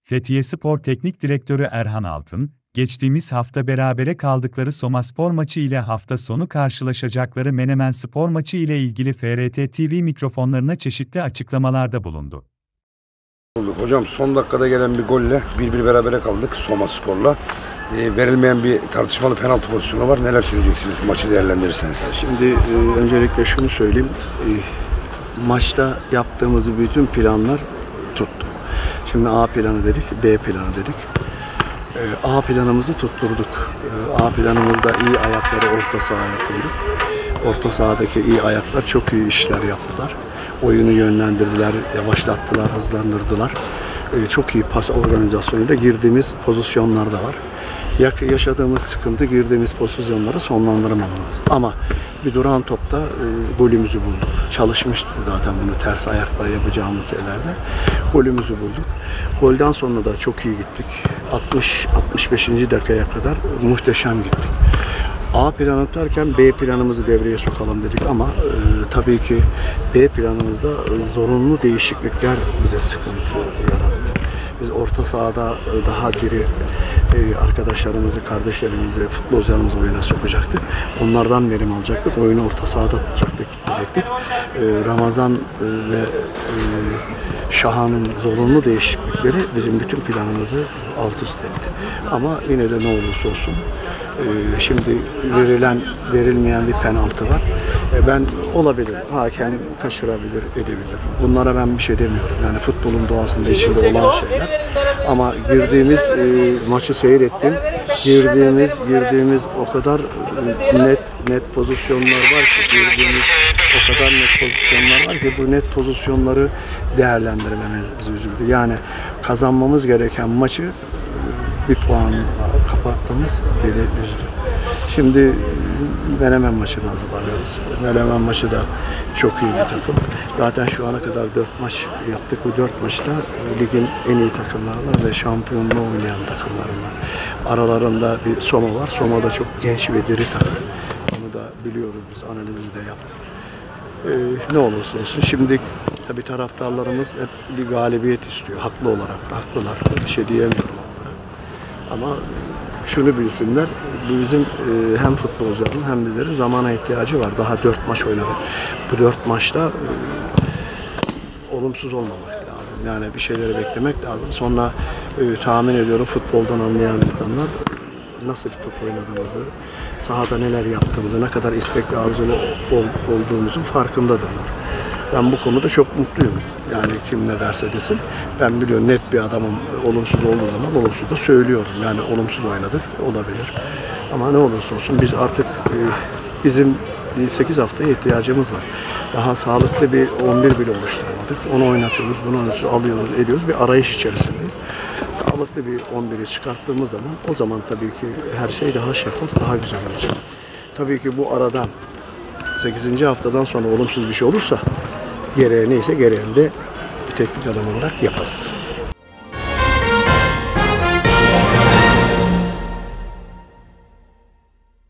Fethiyespor Teknik Direktörü Erhan Altın, geçtiğimiz hafta berabere kaldıkları Somaspor maçı ile hafta sonu karşılaşacakları Menemenspor maçı ile ilgili FRT TV mikrofonlarına çeşitli açıklamalarda bulundu. Hocam son dakikada gelen bir golle 1-1 berabere kaldık Somaspor'la. Verilmeyen bir tartışmalı penaltı pozisyonu var. Neler söyleyeceksiniz maçı değerlendirirseniz? Şimdi öncelikle şunu söyleyeyim. Maçta yaptığımız bütün planlar tuttu. Şimdi A planı dedik, B planı dedik. A planımızı tutturduk. A planımızda iyi ayakları orta sahaya koyduk. Orta sahadaki iyi ayaklar çok iyi işler yaptılar. Oyunu yönlendirdiler, yavaşlattılar, hızlandırdılar. Çok iyi pas organizasyonuyla girdiğimiz pozisyonlar da var. Yaşadığımız sıkıntı girdiğimiz pozisyonları sonlandırmamamız. Ama bir duran topta golümüzü bulduk. Çalışmıştı zaten bunu ters ayakla yapacağımız yerlerde. Golümüzü bulduk. Golden sonra da çok iyi gittik. 60-65. dakikaya kadar muhteşem gittik. A planı atarken B planımızı devreye sokalım dedik ama tabii ki B planımızda zorunlu değişiklikler bize sıkıntı yarattı. Biz orta sahada daha diri arkadaşlarımızı, kardeşlerimizi, futbolcularımızı oyuna sokacaktık. Onlardan verim alacaktık. Oyunu orta sahada tutacaktık, kitleyecektik. Ramazan ve Şahan'ın zorunlu değişiklikleri bizim bütün planımızı alt üst etti. Ama yine de ne olursa olsun şimdi verilmeyen bir penaltı var. Ben olabilir, hakem kaçırabilir, edebilir. Bunlara ben bir şey demiyorum. Yani futbolun doğasında içinde olan şeyler. Ama girdiğimiz maçı seyrettim. Girdiğimiz o kadar net pozisyonlar var ki bu net pozisyonları değerlendirmemiz bizi üzüldü. Yani kazanmamız gereken maçı bir puanla kapatmamız beni üzdü. Şimdi Menemen maçını hazırlanıyoruz. Menemen maçı da çok iyi bir takım. Zaten şu ana kadar 4 maç yaptık. Bu 4 maçta ligin en iyi takımlarından ve şampiyonluğu oynayan takımlarından. Aralarında bir Soma var. Soma da çok genç ve diri takım. Onu da biliyoruz, biz analizi de yaptık. Ne olursa olsun şimdi tabii taraftarlarımız hep bir galibiyet istiyor. Haklı olarak, haklılar. Bir şey diyemiyorum onlara. Ama şunu bilsinler, bizim hem futbolcuların hem bizlerin zamana ihtiyacı var. Daha 4 maç oynadık. Bu 4 maçta olumsuz olmamak lazım. Yani bir şeyleri beklemek lazım. Sonra tahmin ediyorum futboldan anlayan insanlar nasıl bir top oynadığımızı, sahada neler yaptığımızı, ne kadar istekli, arzulu olduğumuzun farkındadırlar. Ben bu konuda çok mutluyum. Yani kim ne derse desin. Ben biliyorum net bir adamım, olumsuz olduğu zaman olumsuz da söylüyorum. Yani olumsuz oynadık, olabilir. Ama ne olursa olsun biz artık bizim 8 haftaya ihtiyacımız var. Daha sağlıklı bir 11 bile oluşturamadık. Onu oynatıyoruz, bunu alıyoruz, ediyoruz. Bir arayış içerisindeyiz. Sağlıklı bir 11'i çıkarttığımız zaman o zaman tabii ki her şey daha şeffaf, daha güzel olacak. Tabii ki bu aradan 8. haftadan sonra olumsuz bir şey olursa gereği neyse gereğini de bir teknik adam olarak yaparız.